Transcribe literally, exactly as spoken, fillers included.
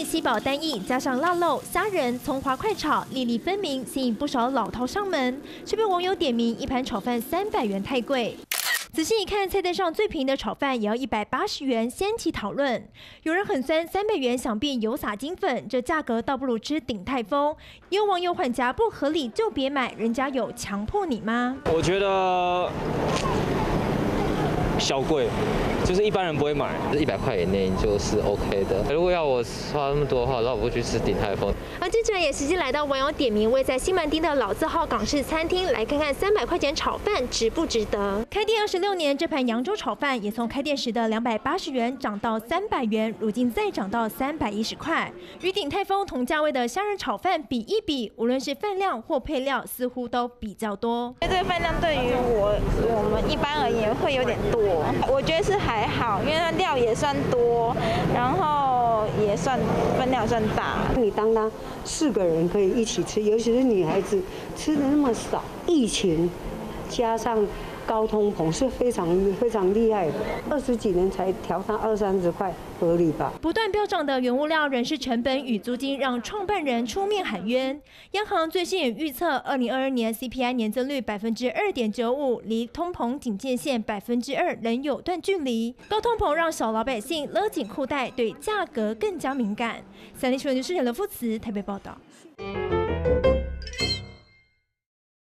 稀宝单一，加上腊肉、虾仁、葱花快炒，粒粒分明，吸引不少老饕上门。却被网友点名一盘炒饭三百元太贵。 仔细一看，菜单上最便宜的炒饭也要一百八十元，掀起讨论。有人很酸，三百元想必有撒金粉，这价格倒不如吃鼎泰丰。也有网友缓颊不合理就别买，人家有强迫你吗？ 我觉得小贵，就是一般人不会买， 一百块以内就是 OK 的。如果要我花那么多的话，那我不去吃鼎泰丰。 而记者也实际来到网友点名位在西门町的老字号港式餐厅，来看看三百块钱炒饭值不值得。开店二十六年，这盘扬州炒饭也从开店时的两百八十元涨到三百元，如今再涨到三百一十块。与鼎泰丰同价位的虾仁炒饭比一比，无论是分量或配料，似乎都比较多。 这个分量对于我我们一般而言会有点多。 我觉得是还好，因为它料也算多，然后也算分量算大。 你当当四个人可以一起吃，尤其是女孩子吃的那么少，疫情加上高通膨是非常非常厉害的，二十几年才调到二三十块，合理吧？ 不断飙涨的原物料、人事成本与租金，让创办人出面喊冤。央行最新也预测，二零二二年 C P I 年增率百分之二点九五，离通膨警戒线百分之二仍有段距离。高通膨让小老百姓勒紧裤带，对价格更加敏感。三立新闻台记者刘富慈台北报道。